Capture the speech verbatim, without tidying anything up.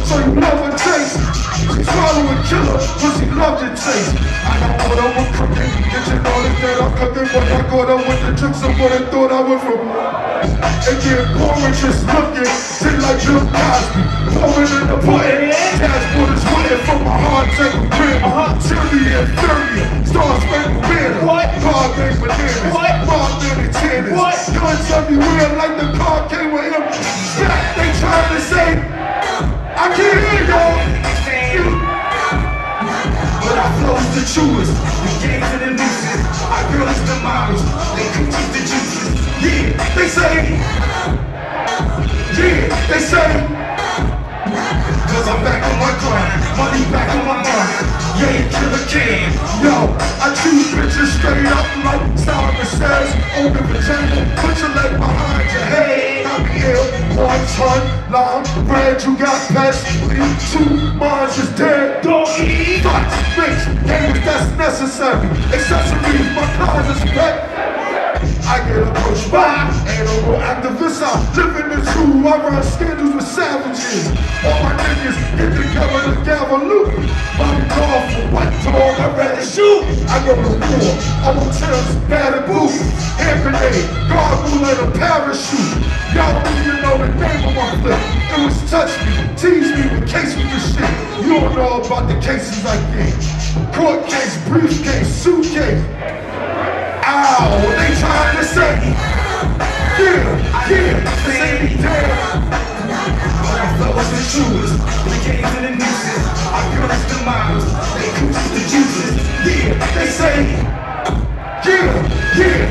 so you love her taste. She swallow a killer, but she loved your taste. I got caught up with cooking, get you notice that I'm cooking, but I caught up with the tricks of what I thought I was from. And get boring just looking, shit like Bill Cosby. Pouring in the pudding, dashboard is winning from my heart, take a grin. Chili and thirty, stars make a winner. Car make bananas, Bob many tanners. Guns everywhere like the car came with him. Back, they trying to say, I can't hear y'all. But I flow's the truest, the games and the nooses. I girls the models, they cookies the juices. Yeah, they say, yeah, they say, cause I'm back on my grind, money back on my mind. Yeah, killer can. Yo, I choose bitches straight up like Simon says. Open vagina, put your leg behind your head. I'm ill, one ton, long bread, you got pest. Two minds is dead, don't eat. Thoughts, bitch, gamers that's necessary. Accessories, my cars is pet. I get approached by animal activists. I live in the zoo. I run scandals with savages. All my niggas get together to gather loot. Bobby call for white dog, I'm ready to shoot. I go to war. I'm on terms, bad and boo. Hand grenade, gargle and a parachute. Y'all don't even know the name of my flip. It was touch me, tease me with case with the shit. You don't know about the cases I get. Court case, briefcase, suitcase. Ow, they trying to say, yeah, yeah, say me damn. But I flows the shoes, the games and the nooses. I girls the models, they cookies the juices. Yeah, they say, yeah, yeah.